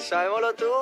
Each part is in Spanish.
Sabemos lo tuyo.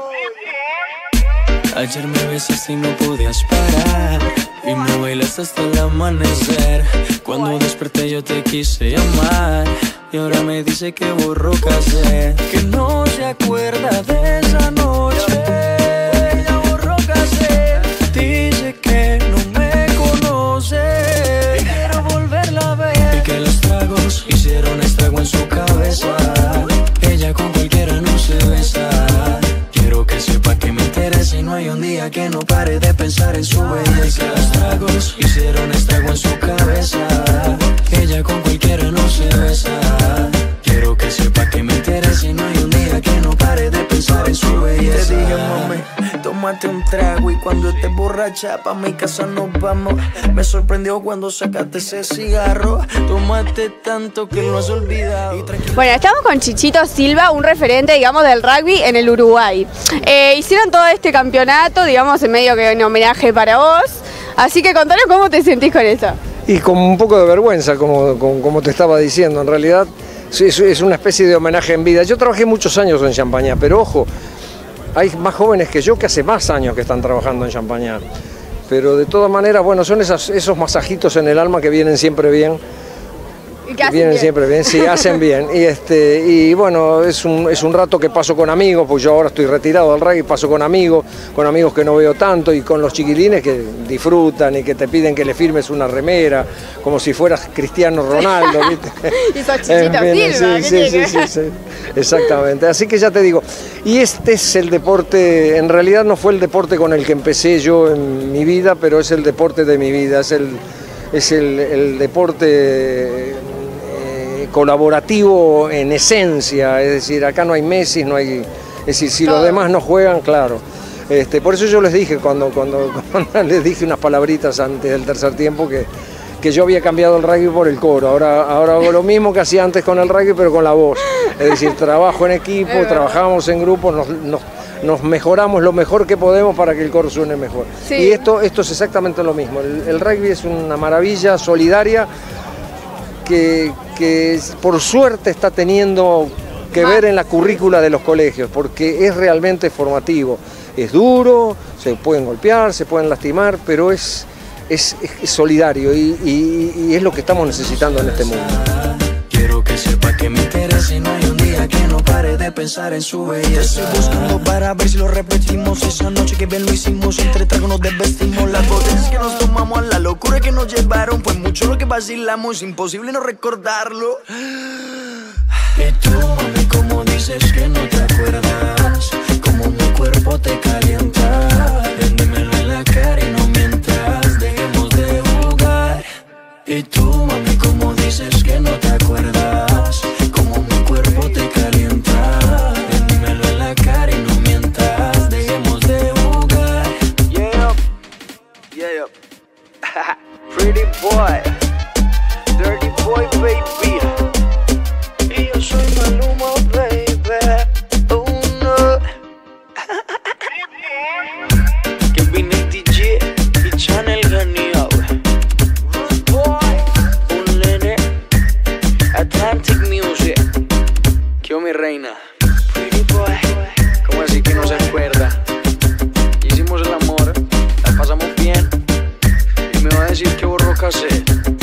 Ayer me besaste y no podías parar, y me bailaste hasta el amanecer. Cuando desperté yo te quise llamar, y ahora me dice que borró casé, que no se acuerda de esa noche. Ya borró casé, dice que no me conoce, y quiero volverla a ver, y que los tragos hicieron estrago en su cabeza. Ella con cualquiera no se besa. Quiero que sepa que me interesa y no hay un día que no pare de pensar en su belleza. Los tragos hicieron estrago en su cabeza. Ella con cualquiera no se besa. Quiero que sepa que me interesa y no hay un día que no pare de pensar en su belleza. Te dije, mami, tómate un trago y cuando estés borracha pa' mi casa nos vamos. Me sorprendió cuando sacaste ese cigarro. Tómate tanto que lo has olvidado. Bueno, estamos con Chichito Silva, un referente, digamos, del rugby en el Uruguay. Hicieron todo este campeonato, digamos, en medio que en homenaje para vos. Así que contanos cómo te sentís con eso. Y con un poco de vergüenza, como te estaba diciendo. En realidad es una especie de homenaje en vida. Yo trabajé muchos años en Champañá, pero ojo, hay más jóvenes que yo que hace más años que están trabajando en Champañá. Pero de todas maneras, bueno, son esos masajitos en el alma que vienen siempre bien. Vienen siempre bien, sí, hacen bien. Y bueno, es un rato que paso con amigos, porque yo ahora estoy retirado del rugby, paso con amigos que no veo tanto, y con los chiquilines que disfrutan y que te piden que le firmes una remera, como si fueras Cristiano Ronaldo, ¿viste? Y sos Chichito Silva, sí, exactamente. Así que ya te digo, y este es el deporte, en realidad no fue el deporte con el que empecé yo en mi vida, pero es el deporte de mi vida, es el deporte colaborativo en esencia, es decir, acá no hay Messi, no hay, es decir, si los demás no juegan, claro. Por eso yo les dije, cuando les dije unas palabritas antes del tercer tiempo, que yo había cambiado el rugby por el coro. Ahora hago lo mismo que hacía antes con el rugby, pero con la voz. Es decir, trabajo en equipo, trabajamos en grupos, nos mejoramos lo mejor que podemos para que el coro suene mejor. Sí. Y esto es exactamente lo mismo. El rugby es una maravilla solidaria que por suerte está teniendo que ver en la currícula de los colegios, porque es realmente formativo. Es duro, se pueden golpear, se pueden lastimar, pero es solidario y es lo que estamos necesitando en este mundo. Quiero que sepa que me interesa y no hay un día que no pare de pensar en su belleza. Te estoy buscando para ver si lo repetimos. Esa noche que bien lo hicimos, entre tragos nos desvestimos. Las botellas que nos tomamos, a la locura que nos llevaron. Fue mucho lo que vacilamos, es imposible no recordarlo. Y tú, mami, como dices que no te acuerdas, como mi cuerpo te calienta. Dímelo en la cara y no mientas, dejemos de jugar. Y tú, mami, como dices que no te acuerdas, como mi cuerpo te calienta. Dímelo en la cara y no mientas, dejemos de jugar. Yeah. Pretty boy, dirty boy, baby. Y yo soy Maluma, baby. Oh no. Kevin DJ y Channel Ganio. Rude boy, un nene. Atlantic Music. Que mi reina. Pretty boy. ¿Cómo así que no se acuerda? Hicimos el amor, la pasamos bien. Y me va a decir que borró cassette.